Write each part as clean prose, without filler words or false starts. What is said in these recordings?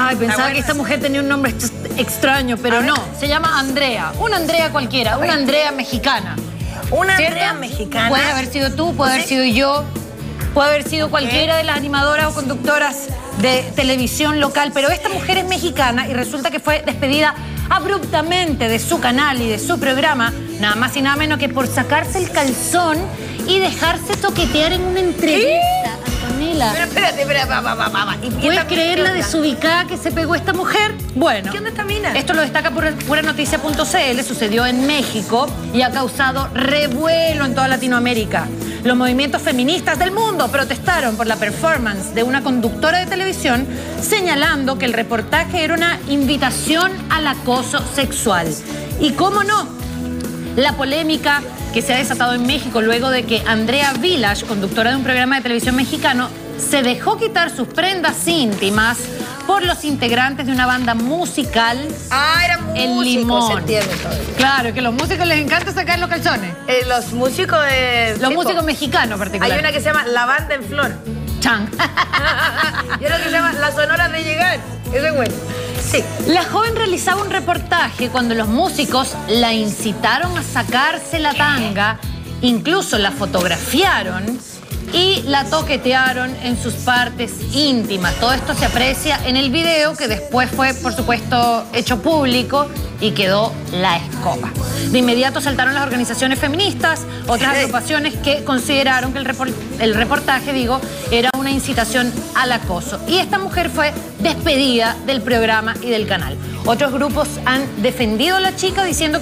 Ay, pensaba que esta mujer tenía un nombre extraño, pero no. Se llama Andrea. Una Andrea cualquiera, una Andrea mexicana. Una Andrea mexicana. Puede haber sido tú, puede haber sido yo, puede haber sido cualquiera de las animadoras o conductoras de televisión local, pero esta mujer es mexicana y resulta que fue despedida abruptamente de su canal y de su programa, nada más y nada menos que por sacarse el calzón y dejarse toquetear en una entrevista, Antonella. Pero espérate, ¿Puedes creer la desubicada que se pegó esta mujer? Bueno, ¿qué onda esta mina? Esto lo destaca por Puranoticia.cl, sucedió en México y ha causado revuelo en toda Latinoamérica. Los movimientos feministas del mundo protestaron por la performance de una conductora de televisión, señalando que el reportaje era una invitación al acoso sexual. Y cómo no, la polémica que se ha desatado en México luego de que Andrea Village, conductora de un programa de televisión mexicano, se dejó quitar sus prendas íntimas por los integrantes de una banda musical. Ah, eran músicos, El Limón. se entiende todo. Claro, que a los músicos les encanta sacar los calzones. Los músicos de... Los músicos mexicanos en particular. Hay una que se llama La Banda en Flor. Chan. Y otra que se llama Las Sonoras de Llegar. Eso es bueno. Sí. La joven realizaba un reportaje cuando los músicos la incitaron a sacarse la tanga, incluso la fotografiaron y la toquetearon en sus partes íntimas. Todo esto se aprecia en el video que después fue, por supuesto, hecho público y quedó la escoba. De inmediato saltaron las organizaciones feministas, otras agrupaciones que consideraron que el reportaje, era una incitación al acoso. Y esta mujer fue despedida del programa y del canal. Otros grupos han defendido a la chica diciendo que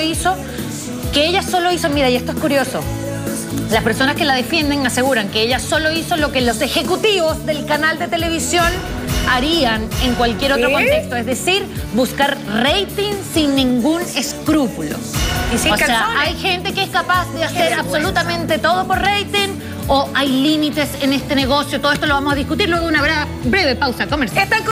ella solo hizo, mira, y esto es curioso, las personas que la defienden aseguran que ella solo hizo lo que los ejecutivos del canal de televisión harían en cualquier otro contexto, es decir, buscar rating sin ningún escrúpulo. Y sin calzones. Hay gente que es capaz de hacer absolutamente todo por rating o hay límites en este negocio. Todo esto lo vamos a discutir luego de una breve pausa comercial.